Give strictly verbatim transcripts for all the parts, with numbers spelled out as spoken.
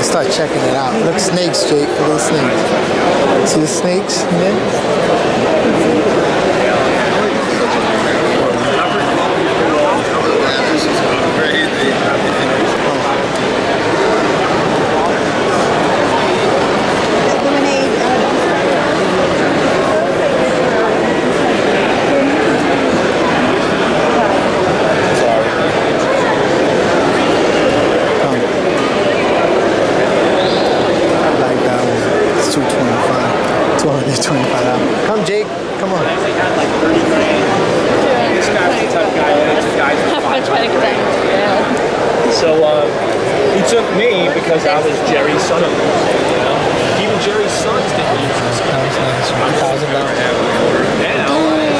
start checking it out. Look, snakes, Jake. Little snakes. See the snakes in there? Come, Jake. Come on. So uh, he took me because I was Jerry's son-in-law. You know? Even Jerry's sons didn't use this guy. one thousand dollars. Now,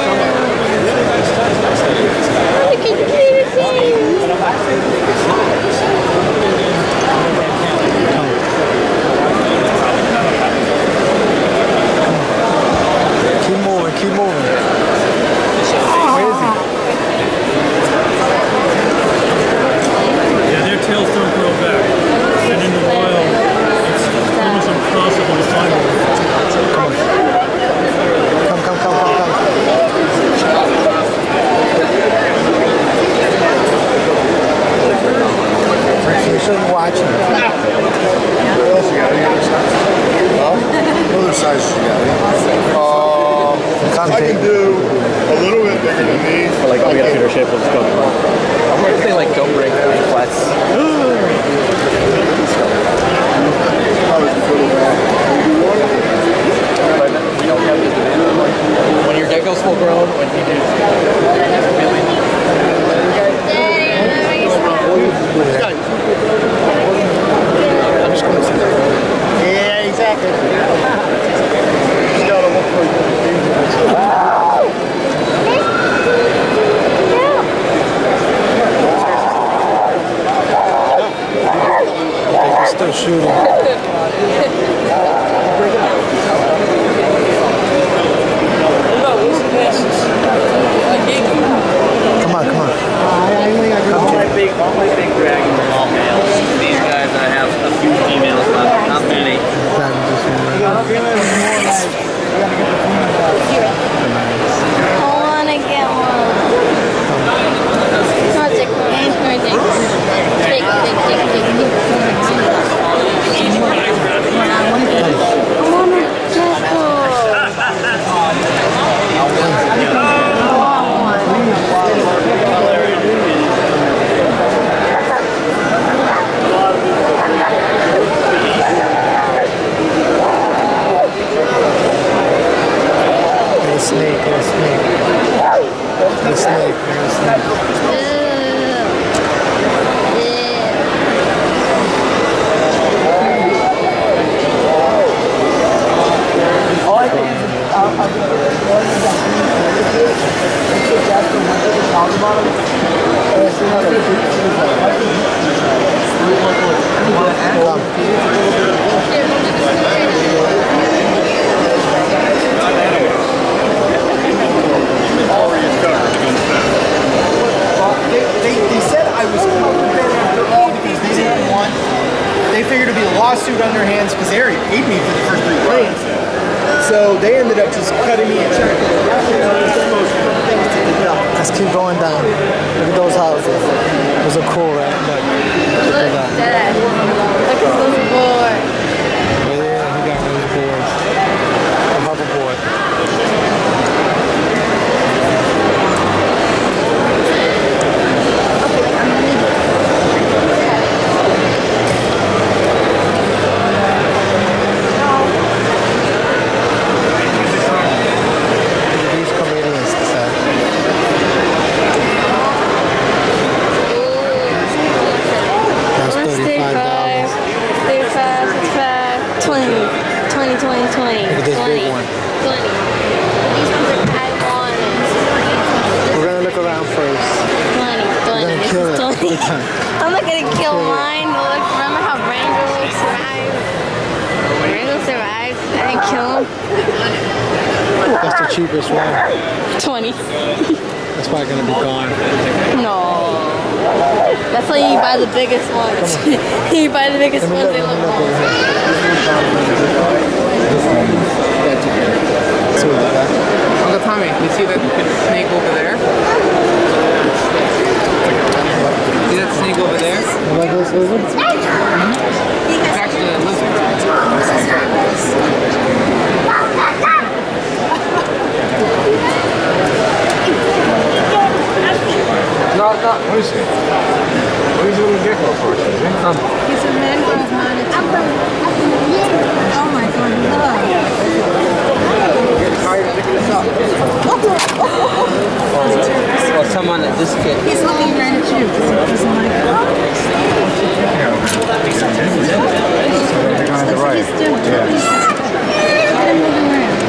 Keep moving, keep moving. Where is he? yeah, their tails don't grow back. And in the wild, it's almost impossible to find them. Come, come, come, come, come. You should be watching. What else you got? Huh? What other sizes you got? Uh, I can do a little bit bigger than these. But like, oh, we got feeder shape, we'll just go. I'm gonna say like don't break any flats. But we don't have the demand. When your gecko's full grown, when he does. I'm just going to say Yeah, exactly. Just gotta look for They're still shooting. Come on, come on. All my big, all my big dragons are all males. These guys, I have a few females, but not many. I want to get one. Not take one. Take, take, take, take, take. I want a gecko. There's a snake, there's a snake. There's a snake, there's a snake. They, they, they said I was covered after all because they didn't want, they figured it'd be a lawsuit on their hands because they already paid me for the first three planes. So they ended up just cutting me a check. Let's keep going down. Look at those houses. Those are cool, right? Look. Look at that. Look at those boards. Oh yeah, he got those boards. A hoverboard. These comedians, sir. That's thirty-five dollars. thirty-five, thirty-five, twenty, twenty, twenty, twenty. Look at this twenty, big one. twenty. These ones are Taiwanese. We're gonna look around first. twenty, twenty. We're gonna kill it. twenty. I'm not gonna kill mine. Look, remember how Rango survived? Rango survived. I didn't kill him. That's the cheapest one. twenty. That's probably gonna be gone. No. That's why you buy the biggest ones. You buy the biggest ones, they look cool. Uncle Tommy, you see that snake over there? See that snake over there? Like those lizards? It's actually a lizard. No, no. What is it? What is a little gecko for? Is it? Um, He's a mangrove monitor. Oh my god, look. Or someone at this kid. He's looking right at you. He's like, on the right. he's doing. Yeah. He's moving around.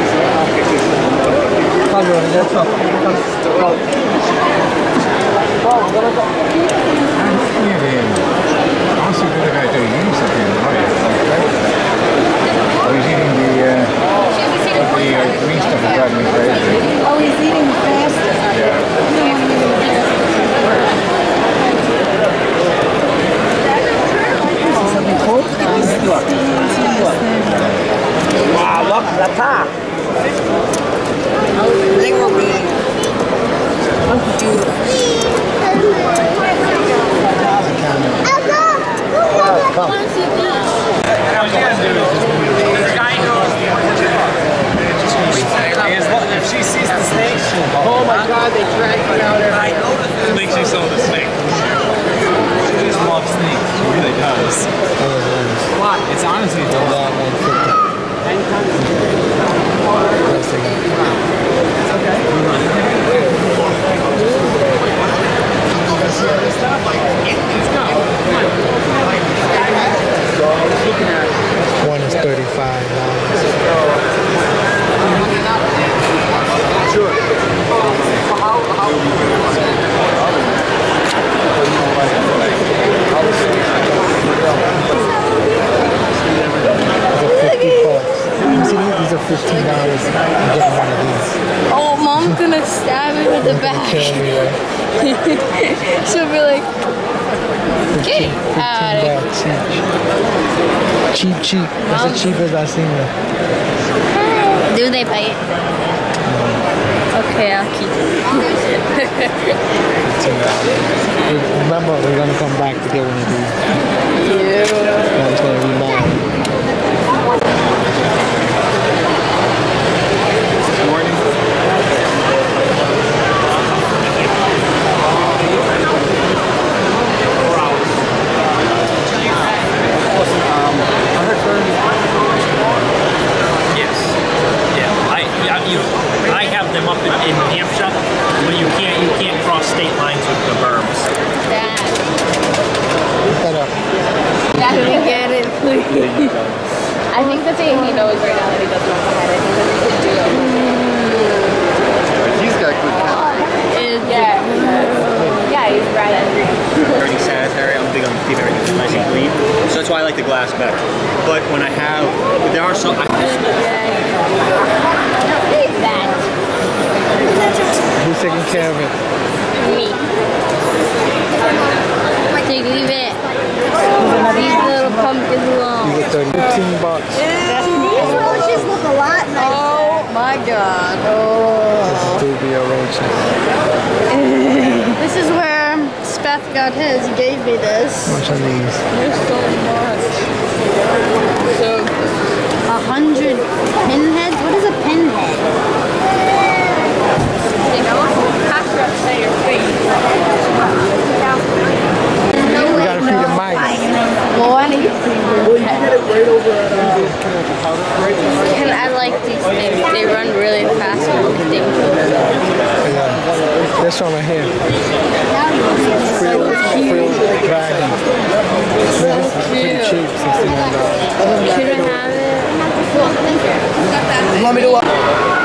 Oh, he's eating the, uh, the uh, green stuff he got in his face. Oh, he's eating faster. Wow, look, the top. They were big. If she sees the snake, Oh my god, they dragged me out there. I know that makes you saw the snake. She just loves snakes. She really does. What? It's honestly the lot one fifty. One is thirty-five dollars. These are fifteen dollars. I'm getting one of these. Oh, mom's gonna stab me with the bag. She'll be like, get out of here. Cheap, cheap. That's the cheapest I've seen them. Do they bite? Okay, I'll keep it. Remember, we're gonna come back to get one of these. Yeah. That's gonna be mine. Yes. Yeah. I yeah, you I have them up in, in Hampshire, but you can't you can't cross state lines with the berms. Dad, Look that up. can we get it, please? I think the thing he knows right now that he doesn't know how to hide it because he could do it. He's got good time. Is Yeah. Yeah, he's right at three. Very sanitary. I'm big on keeping everything nice and clean. So that's why I like the glass better. But when I have, there are some. I, Leave that. Who's taking care of it? Me. Take, leave it. Leave the little pumpkins alone. You get thirty. fifteen bucks. These roaches look a lot nicer. Oh my god. Oh. Dubia roaches. This is where Speth got his. He gave me this. Much of these. There's so much. So, a hundred pinheads? What is a pinhead? You know, after I say your face. No We way. gotta feed the mice. Well, I need to see Well, you can get it right over at uh, And I like these things. They run really fast with things. Yeah. This one right here. Frill, frill dragon. This is pretty cheap, sixty-nine dollars. Can I have it? You want me to? Uh,